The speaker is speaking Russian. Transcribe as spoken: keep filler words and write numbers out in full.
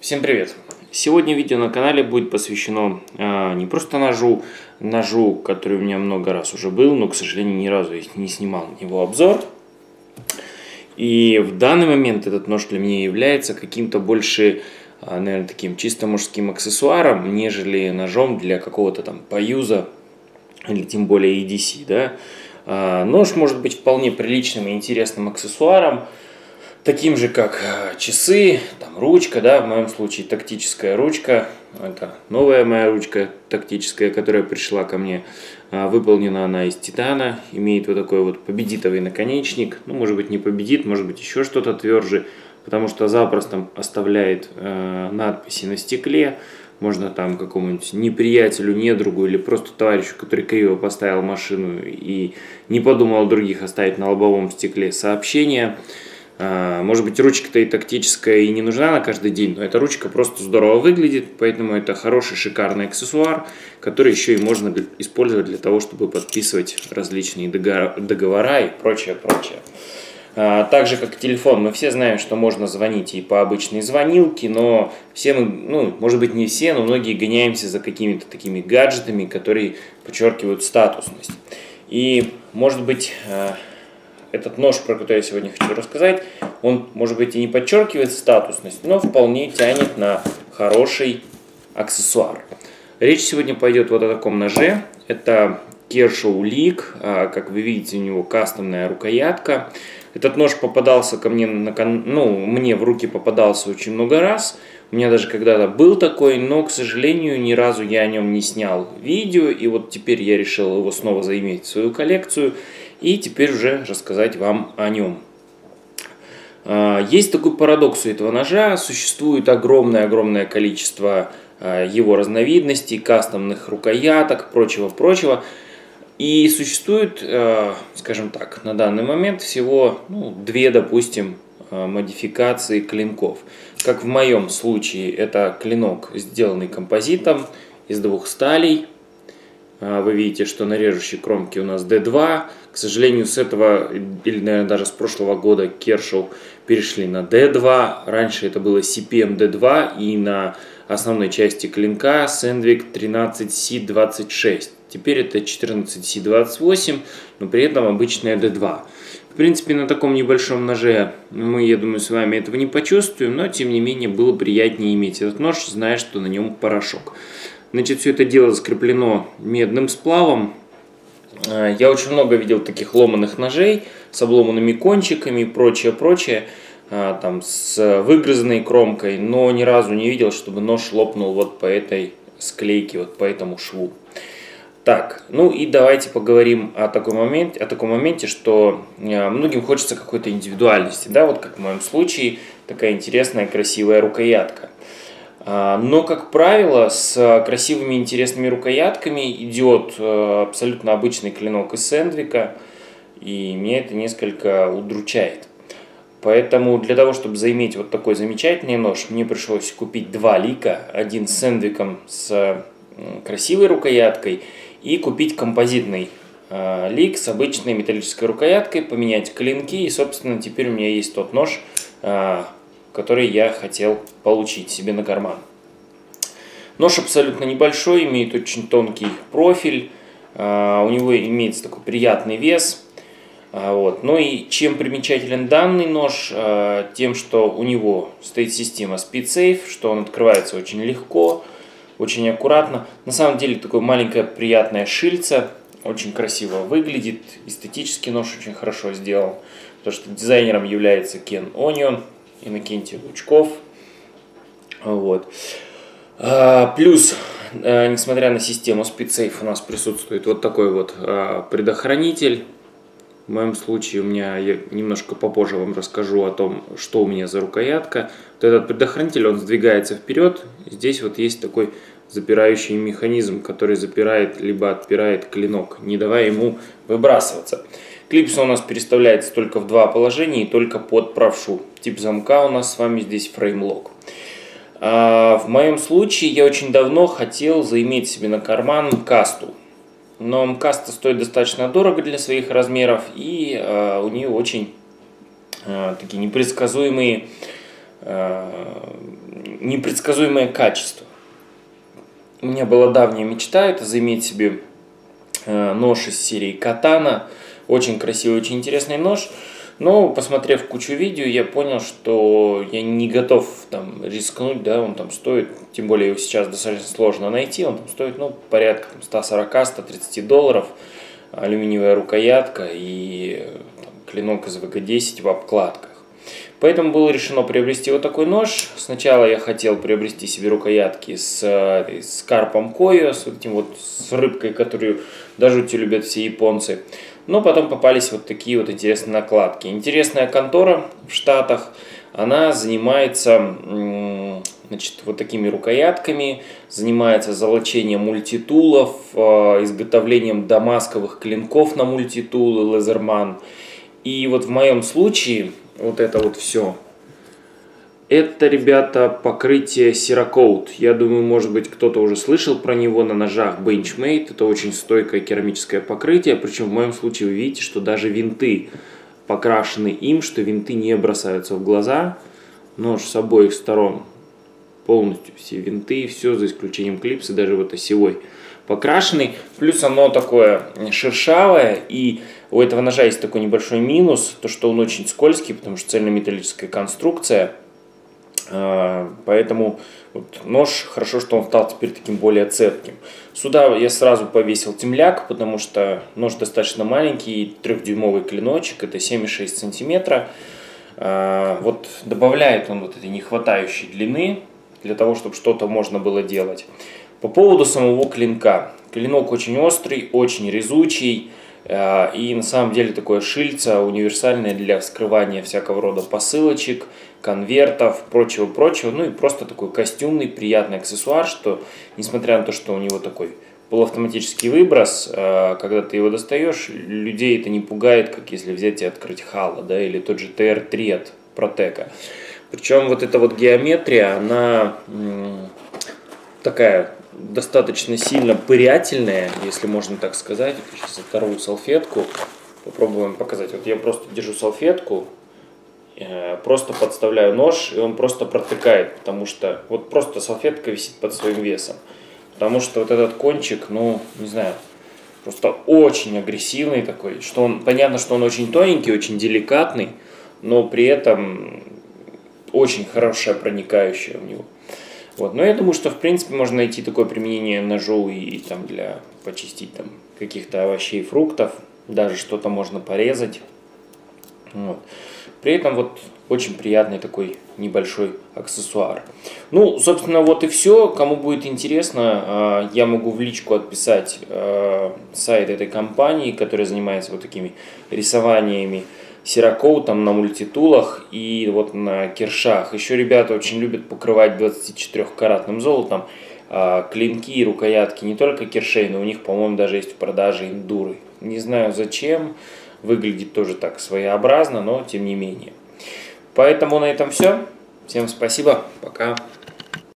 Всем привет! Сегодня видео на канале будет посвящено а, не просто ножу, ножу, который у меня много раз уже был, но, к сожалению, ни разу я не снимал на него обзор. И в данный момент этот нож для меня является каким-то больше, а, наверное, таким чисто мужским аксессуаром, нежели ножом для какого-то там поюза или тем более и ди си, да. А, нож может быть вполне приличным и интересным аксессуаром, таким же, как часы, там, ручка, да, в моем случае тактическая ручка. Это новая моя ручка тактическая, которая пришла ко мне. Выполнена она из титана, имеет вот такой вот победитовый наконечник. Ну, может быть, не победит, может быть, еще что-то тверже, потому что запросто оставляет э, надписи на стекле. Можно там какому-нибудь неприятелю, недругу или просто товарищу, который криво поставил машину и не подумал о других, оставить на лобовом стекле сообщение. Может быть, ручка-то и тактическая и не нужна на каждый день, но эта ручка просто здорово выглядит, поэтому это хороший, шикарный аксессуар, который еще и можно использовать для того, чтобы подписывать различные договора и прочее, прочее. Так же, как телефон, мы все знаем, что можно звонить и по обычной звонилке, но все мы, ну, может быть, не все, но многие гоняемся за какими-то такими гаджетами, которые подчеркивают статусность. И, может быть, этот нож, про который я сегодня хочу рассказать, он, может быть, и не подчеркивает статусность, но вполне тянет на хороший аксессуар. Речь сегодня пойдет вот о таком ноже. Это Kershaw Leek. Как вы видите, у него кастомная рукоятка. Этот нож попадался ко мне, на, ну, мне в руки попадался очень много раз. У меня даже когда-то был такой, но, к сожалению, ни разу я о нем не снял видео. И вот теперь я решил его снова заиметь в свою коллекцию. И теперь уже рассказать вам о нем. Есть такой парадокс у этого ножа. Существует огромное-огромное количество его разновидностей, кастомных рукояток, прочего-прочего. И существует, скажем так, на данный момент всего ну, две, допустим, модификации клинков. Как в моем случае, это клинок, сделанный композитом из двух сталей. Вы видите, что на режущей кромке у нас дэ два. К сожалению, с этого, или, наверное, даже с прошлого года Kershaw перешли на дэ два. Раньше это было си пи эм дэ два, и на основной части клинка Sandvik тринадцать си двадцать шесть. Теперь это четырнадцать си двадцать восемь, но при этом обычная дэ два. В принципе, на таком небольшом ноже мы, я думаю, с вами этого не почувствуем, но, тем не менее, было приятнее иметь этот нож, зная, что на нем порошок. Значит, все это дело закреплено медным сплавом. Я очень много видел таких ломаных ножей с обломанными кончиками и прочее, прочее, там, с выгрызанной кромкой, но ни разу не видел, чтобы нож лопнул вот по этой склейке, вот по этому шву. Так, ну и давайте поговорим о таком моменте, о таком моменте, что многим хочется какой-то индивидуальности, да, вот как в моем случае, такая интересная, красивая рукоятка. Но, как правило, с красивыми интересными рукоятками идет абсолютно обычный клинок из Sandvik, и меня это несколько удручает. Поэтому для того, чтобы заиметь вот такой замечательный нож, мне пришлось купить два лика. Один с Sandvik с красивой рукояткой и купить композитный лик с обычной металлической рукояткой, поменять клинки, и, собственно, теперь у меня есть тот нож, который я хотел получить себе на карман. Нож абсолютно небольшой, имеет очень тонкий профиль, у него имеется такой приятный вес. Вот. Ну и чем примечателен данный нож, тем, что у него стоит система SpeedSafe, что он открывается очень легко, очень аккуратно. На самом деле такое маленькое приятное шильце, очень красиво выглядит, эстетически нож очень хорошо сделан, потому что дизайнером является Ken Onion, Иннокентий Лучков. Вот. А, плюс, а, несмотря на систему SpeedSafe, у нас присутствует вот такой вот а, предохранитель. В моем случае у меня, я немножко попозже вам расскажу о том, что у меня за рукоятка. Вот этот предохранитель, он сдвигается вперед. Здесь вот есть такой запирающий механизм, который запирает либо отпирает клинок, не давая ему выбрасываться. Клипса у нас переставляется только в два положения и только под правшу. Тип замка у нас с вами здесь фреймлок. А в моем случае я очень давно хотел заиметь себе на карман касту. Но каста стоит достаточно дорого для своих размеров, и а, у нее очень а, такие непредсказуемые непредсказуемое качество. У меня была давняя мечта, это заиметь себе нож из серии Катана. Очень красивый, очень интересный нож. Но, посмотрев кучу видео, я понял, что я не готов там рискнуть, да, он там стоит, тем более его сейчас достаточно сложно найти, он там стоит, ну, порядка сто сорок — сто тридцать долларов, алюминиевая рукоятка и там, клинок из вэ гэ десять в обкладках. Поэтому было решено приобрести вот такой нож. Сначала я хотел приобрести себе рукоятки с, с карпом койо, с вот этим вот, с рыбкой, которую даже любят все японцы. Но потом попались вот такие вот интересные накладки. Интересная контора в Штатах, она занимается, значит, вот такими рукоятками, занимается золочением мультитулов, изготовлением дамасковых клинков на мультитулы, лазерман. И вот в моем случае вот это вот все, это, ребята, покрытие Cerakote. Я думаю, может быть, кто-то уже слышал про него на ножах Benchmade. Это очень стойкое керамическое покрытие. Причем в моем случае вы видите, что даже винты покрашены им, что винты не бросаются в глаза. Нож с обоих сторон полностью все винты, все за исключением клипса, даже вот осевой покрашенный. Плюс оно такое шершавое, и у этого ножа есть такой небольшой минус, то что он очень скользкий, потому что цельнометаллическая конструкция. Поэтому вот нож, хорошо, что он стал теперь таким более цепким. Сюда я сразу повесил темляк, потому что нож достаточно маленький, трехдюймовый клиночек, это семь и шесть сантиметра. Вот добавляет он вот этой нехватающей длины, для того, чтобы что-то можно было делать. По поводу самого клинка. Клинок очень острый, очень резучий. И на самом деле такое шильце универсальное для вскрывания всякого рода посылочек, конвертов, прочего-прочего. Ну и просто такой костюмный, приятный аксессуар, что несмотря на то, что у него такой полуавтоматический выброс, когда ты его достаешь, людей это не пугает, как если взять и открыть Halo, да, или тот же тэ эр три от Protec. Причем вот эта вот геометрия, она такая достаточно сильно пырятельная, если можно так сказать. Я сейчас оторву салфетку, попробуем показать. Вот я просто держу салфетку, просто подставляю нож, и он просто протыкает, потому что вот просто салфетка висит под своим весом. Потому что вот этот кончик, ну, не знаю, просто очень агрессивный такой, что он, понятно, что он очень тоненький, очень деликатный, но при этом очень хорошая проникающая в него. Вот. Но я думаю, что в принципе можно найти такое применение ножу и, и там для почистить там каких-то овощей, фруктов, даже что-то можно порезать. Вот. При этом вот очень приятный такой небольшой аксессуар. Ну, собственно, вот и все. Кому будет интересно, я могу в личку отписать сайт этой компании, которая занимается вот такими рисованиями Cerakote на мультитулах и вот на киршах. Еще ребята очень любят покрывать двадцатичетырёхкаратным золотом клинки и рукоятки не только киршей, но у них, по-моему, даже есть в продаже эндуры. Не знаю зачем, выглядит тоже так своеобразно, но тем не менее. Поэтому на этом все. Всем спасибо, пока.